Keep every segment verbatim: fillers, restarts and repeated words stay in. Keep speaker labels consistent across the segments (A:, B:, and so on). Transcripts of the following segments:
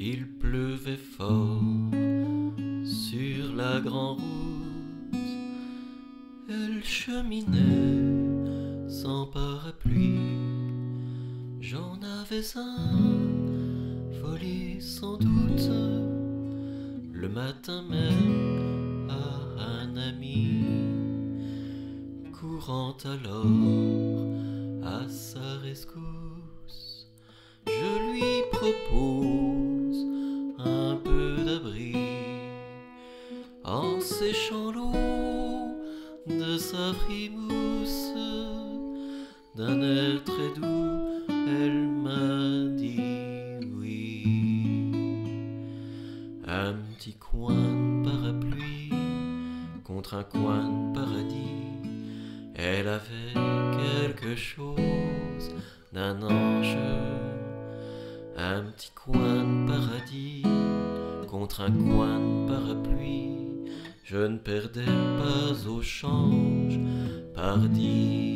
A: Il pleuvait fort sur la grande route. Elle cheminait sans parapluie. J'en avais un, volé sans doute, le matin même à un ami, courant alors à sa rescousse. Je lui propose un peu d'abri en séchant l'eau de sa frimousse. D'un air très doux, elle m'a dit oui. Un petit coin de parapluie contre un coin de paradis. Elle avait quelque chose d'un ange. Un petit coin de paradis contre un coin de parapluie. Je ne perdais pas au change, pardi.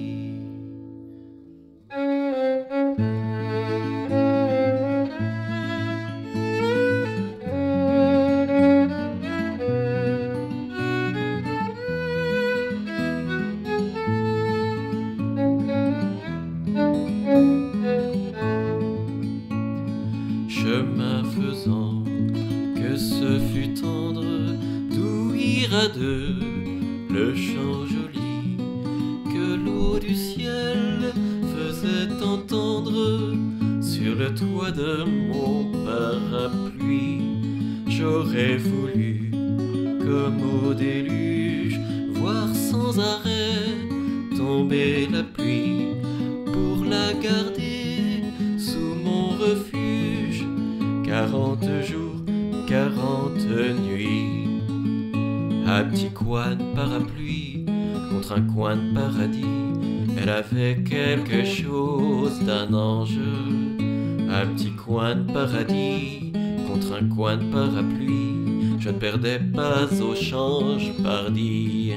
A: Chemin faisant, que ce fut tendre, d'où ira de le champ joli que l'eau du ciel faisait entendre sur le toit de mon parapluie. J'aurais voulu, comme au déluge, voir sans arrêt tomber la pluie pour la garder sous mon refuge. Quarante jours, quarante nuits. Un petit coin de parapluie contre un coin de paradis. Elle avait quelque chose d'un ange. Un petit coin de paradis contre un coin de parapluie. Je ne perdais pas au change, pardi.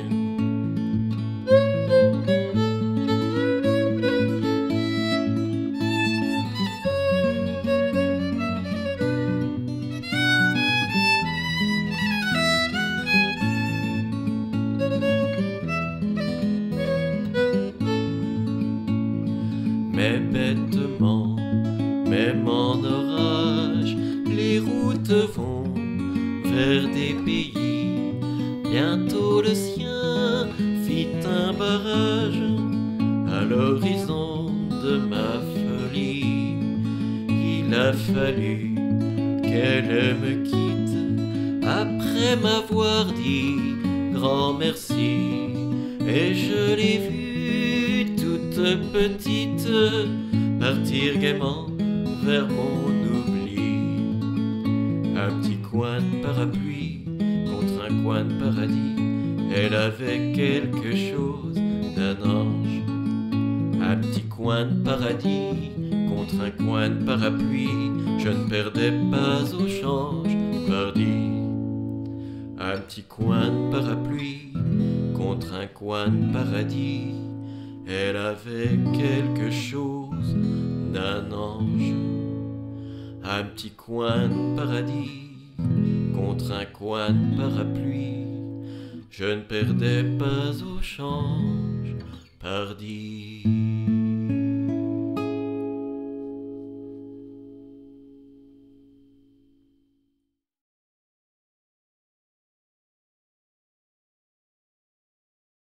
A: Mais bêtement, même en orage, les routes vont vers des pays. Bientôt le sien fit un barrage à l'horizon de ma folie. Il a fallu qu'elle me quitte après m'avoir dit grand merci. Et je l'ai vue toute petite partir gaiement vers mon oubli. Un petit coin de parapluie contre un coin de paradis. Elle avait quelque chose d'un ange. Un petit coin de paradis contre un coin de parapluie. Je ne perdais pas au change, pardi. Un petit coin de parapluie contre un coin de paradis. Elle avait quelque chose d'un ange. Un petit coin de paradis contre un coin de parapluie. Je ne perdais pas au change, pardi.